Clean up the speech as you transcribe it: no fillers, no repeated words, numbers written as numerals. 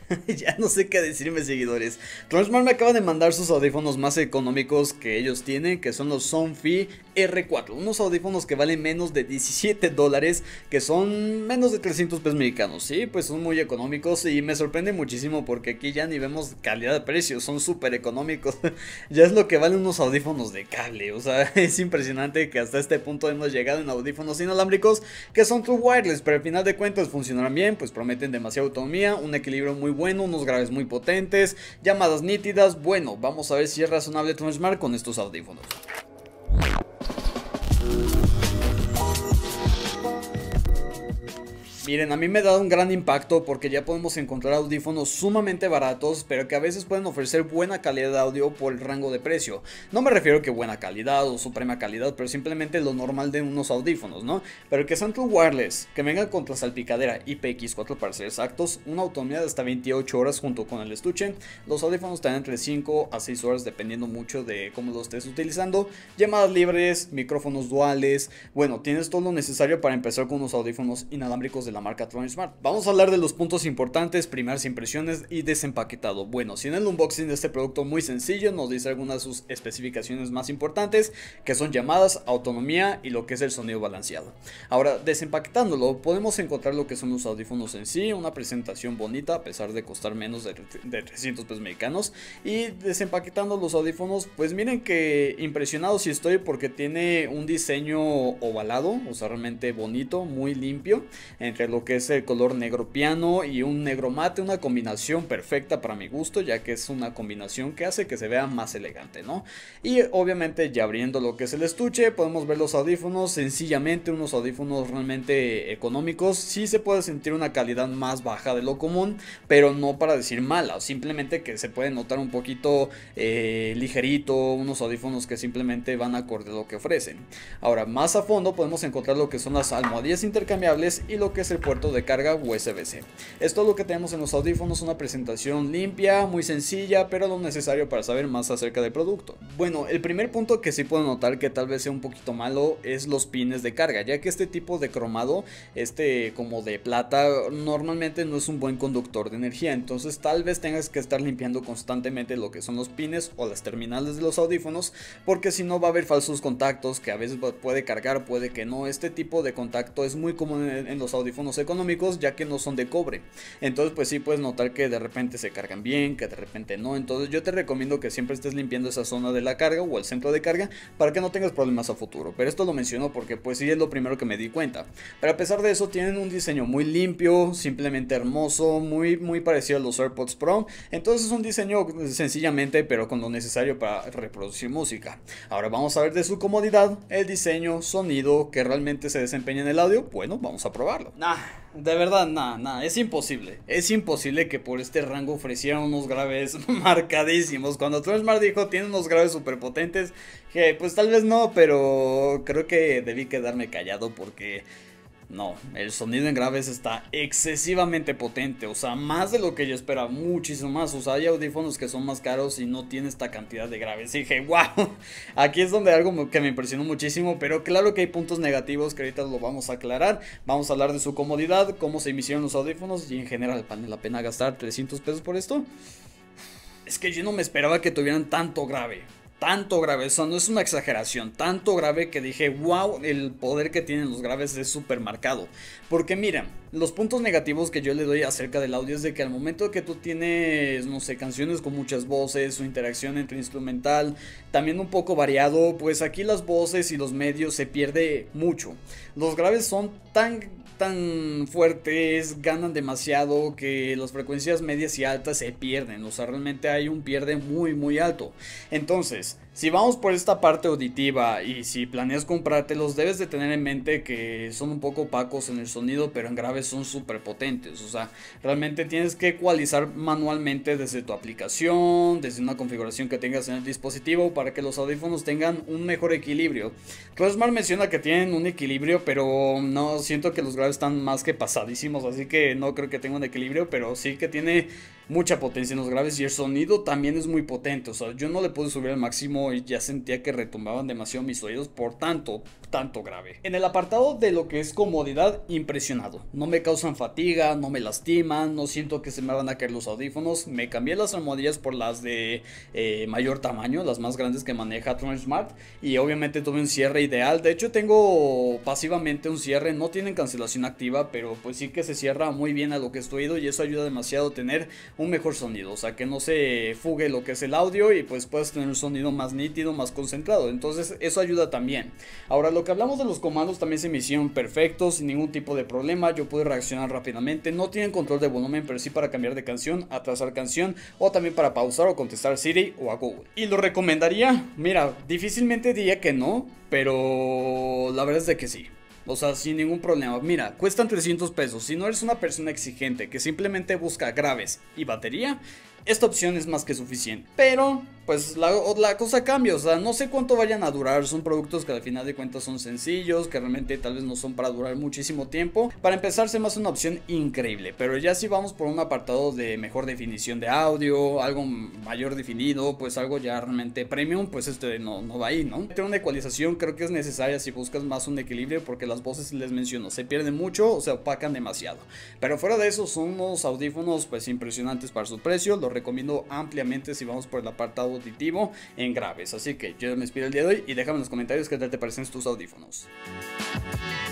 Ya no sé qué decirme, seguidores. Transmart me acaba de mandar sus audífonos más económicos que ellos tienen, que son los Somfy R4. Unos audífonos que valen menos de 17 dólares, que son menos de 300 pesos mexicanos. Sí, pues son muy económicos y me sorprende muchísimo porque aquí ya ni vemos calidad de precio, son súper económicos. Ya es lo que valen unos audífonos de cable. O sea, es impresionante que hasta este punto hemos llegado en audífonos inalámbricos que son true wireless, pero al final de cuentas funcionarán bien, pues prometen demasiada autonomía, un equilibrio muy bueno, unos graves muy potentes, llamadas nítidas. Bueno, vamos a ver si es razonable Transmart con estos audífonos. Miren, a mí me ha dado un gran impacto porque ya podemos encontrar audífonos sumamente baratos, pero que a veces pueden ofrecer buena calidad de audio por el rango de precio. No me refiero que buena calidad o suprema calidad, pero simplemente lo normal de unos audífonos, ¿no? Pero que sean true wireless, que vengan contra salpicadera IPX4 para ser exactos, una autonomía de hasta 28 horas junto con el estuche. Los audífonos te dan entre 5 a 6 horas dependiendo mucho de cómo los estés utilizando. Llamadas libres, micrófonos duales. Bueno, tienes todo lo necesario para empezar con unos audífonos inalámbricos de la marca Transmart. Vamos a hablar de los puntos importantes, primeras impresiones y desempaquetado. Bueno, si en el unboxing de este producto muy sencillo nos dice algunas de sus especificaciones más importantes, que son llamadas, autonomía y lo que es el sonido balanceado. Ahora, desempaquetándolo, podemos encontrar lo que son los audífonos en sí, una presentación bonita a pesar de costar menos de 300 pesos mexicanos. Y desempaquetando los audífonos, pues miren que impresionado sí estoy porque tiene un diseño ovalado, o sea, realmente bonito, muy limpio, entre lo que es el color negro piano y un negro mate, una combinación perfecta para mi gusto, ya que es una combinación que hace que se vea más elegante, ¿no? Y obviamente ya abriendo lo que es el estuche, podemos ver los audífonos, sencillamente unos audífonos realmente económicos. Sí se puede sentir una calidad más baja de lo común, pero no para decir mala, simplemente que se puede notar un poquito ligerito, unos audífonos que simplemente van acorde a lo que ofrecen. Ahora, más a fondo podemos encontrar lo que son las almohadillas intercambiables y lo que es el puerto de carga USB-C. Esto es lo que tenemos en los audífonos, una presentación limpia, muy sencilla, pero lo necesario para saber más acerca del producto. Bueno, el primer punto que sí puedo notar que tal vez sea un poquito malo es los pines de carga, ya que este tipo de cromado, como de plata, normalmente no es un buen conductor de energía, entonces tal vez tengas que estar limpiando constantemente lo que son los pines o las terminales de los audífonos, porque si no va a haber falsos contactos que a veces puede cargar, puede que no. Este tipo de contacto es muy común en los audífonos económicos, ya que no son de cobre, entonces pues sí puedes notar que de repente se cargan bien, que de repente no. Entonces yo te recomiendo que siempre estés limpiando esa zona de la carga o el centro de carga para que no tengas problemas a futuro, pero esto lo menciono porque pues sí es lo primero que me di cuenta. Pero a pesar de eso tienen un diseño muy limpio, simplemente hermoso, muy parecido a los AirPods Pro. Entonces es un diseño sencillamente pero con lo necesario para reproducir música. Ahora vamos a ver de su comodidad, el diseño, sonido, que realmente se desempeña en el audio. Bueno, vamos a probarlo. Nah, de verdad, nah, es imposible. Es imposible que por este rango ofrecieran unos graves marcadísimos. Cuando Transmart dijo tiene unos graves super potentes, que pues tal vez no, pero creo que debí quedarme callado porque no, el sonido en graves está excesivamente potente, o sea, más de lo que yo esperaba, muchísimo más. O sea, hay audífonos que son más caros y no tiene esta cantidad de graves. Y dije, wow, aquí es donde algo que me impresionó muchísimo, pero claro que hay puntos negativos que ahorita lo vamos a aclarar. Vamos a hablar de su comodidad, cómo se hicieron los audífonos y en general, ¿vale la pena gastar 300 pesos por esto? Es que yo no me esperaba que tuvieran tanto grave. Tanto grave, eso no es una exageración, tanto grave que dije, wow, el poder que tienen los graves es súper marcado. Porque mira, los puntos negativos que yo le doy acerca del audio es de que al momento que tú tienes, no sé, canciones con muchas voces, su interacción entre instrumental, también un poco variado, pues aquí las voces y los medios se pierde mucho. Los graves son tan fuertes, ganan demasiado que las frecuencias medias y altas se pierden, o sea, realmente hay un pierde muy alto. Entonces, si vamos por esta parte auditiva y si planeas comprártelos, debes de tener en mente que son un poco opacos en el sonido, pero en graves son súper potentes. O sea, realmente tienes que ecualizar manualmente desde tu aplicación, desde una configuración que tengas en el dispositivo para que los audífonos tengan un mejor equilibrio. Transmart menciona que tienen un equilibrio, pero no siento que los graves están más que pasadísimos, así que no creo que tenga un equilibrio, pero sí que tiene mucha potencia en los graves y el sonido también es muy potente. O sea, yo no le pude subir al máximo y ya sentía que retumbaban demasiado mis oídos por tanto grave. En el apartado de lo que es comodidad, impresionado. No me causan fatiga, no me lastiman, no siento que se me van a caer los audífonos. Me cambié las almohadillas por las de mayor tamaño, las más grandes que maneja Tronic Smart, y obviamente tuve un cierre ideal. De hecho tengo pasivamente un cierre, no tienen cancelación activa, pero pues sí que se cierra muy bien a lo que es tu oído y eso ayuda demasiado a tener un mejor sonido, o sea que no se fugue lo que es el audio y pues puedes tener un sonido más nítido, más concentrado. Entonces eso ayuda también. Ahora, lo que hablamos de los comandos también se me hicieron perfectos, sin ningún tipo de problema. Yo pude reaccionar rápidamente. No tienen control de volumen, pero sí para cambiar de canción, atrasar canción, o también para pausar o contestar a Siri o a Google. ¿Y lo recomendaría? Mira, difícilmente diría que no, pero la verdad es de que sí. O sea, sin ningún problema. Mira, cuestan 300 pesos. Si no eres una persona exigente que simplemente busca graves y batería, esta opción es más que suficiente. Pero, pues la cosa cambia. O sea, no sé cuánto vayan a durar. Son productos que al final de cuentas son sencillos, que realmente tal vez no son para durar muchísimo tiempo. Para empezar, se me hace una opción increíble. Pero ya si vamos por un apartado de mejor definición de audio, algo mayor definido, pues algo ya realmente premium, pues no va ahí, ¿no? Tener una ecualización creo que es necesaria si buscas más un equilibrio, porque las voces, les menciono, se pierden mucho o se opacan demasiado. Pero fuera de eso, son unos audífonos pues impresionantes para su precio. Los recomiendo ampliamente si vamos por el apartado auditivo en graves. Así que yo me despido el día de hoy y déjame en los comentarios qué tal te parecen tus audífonos.